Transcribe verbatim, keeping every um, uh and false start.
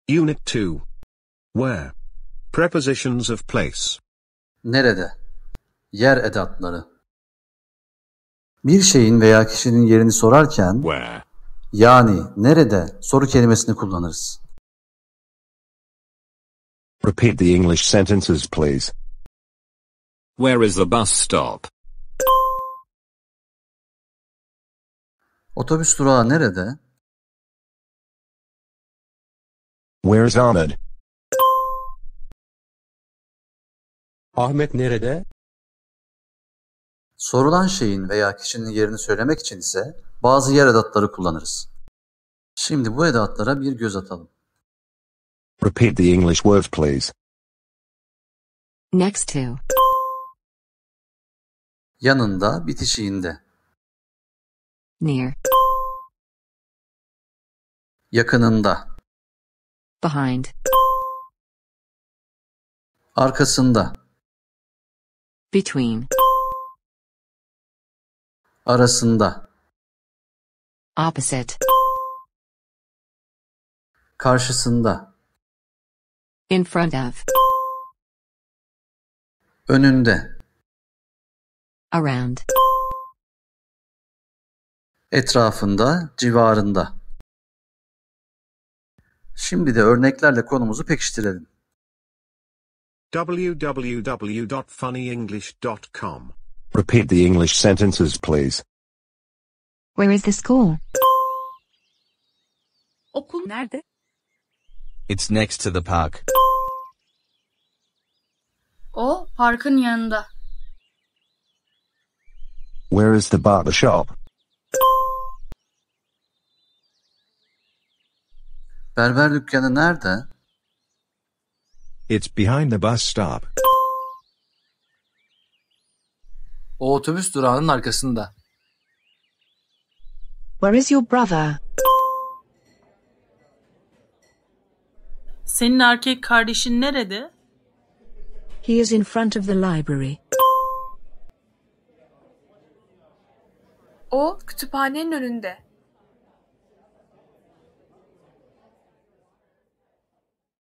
Unit two. Where? Prepositions of place. Nerede? Yer edatları. Bir şeyin veya kişinin yerini sorarken Where? yani nerede soru kelimesini kullanırız. Repeat the English sentences, please. Where is the bus stop? Otobüs durağı nerede? Where's Ahmed? Ahmet nerede? Sorulan şeyin veya kişinin yerini söylemek için ise bazı yer edatları kullanırız. Şimdi bu edatlara bir göz atalım. Repeat the English words, please. Next to. Yanında, bitişiğinde. Near. Yakınında. Behind. Arkasında. Between. Arasında. Opposite. Karşısında. In front of. Önünde. Around. Etrafında, civarında. Şimdi de örneklerle konumuzu pekiştirelim. w w w dot funny english dot com. Repeat the English sentences, please. Where is the school? Okul nerede? It's next to the park. O parkın yanında. Where is the barber shop? Berber dükkanı nerede? It's behind the bus stop. O otobüs durağının arkasında. Where is your brother? Senin erkek kardeşin nerede? He is in front of the library. O kütüphanenin önünde.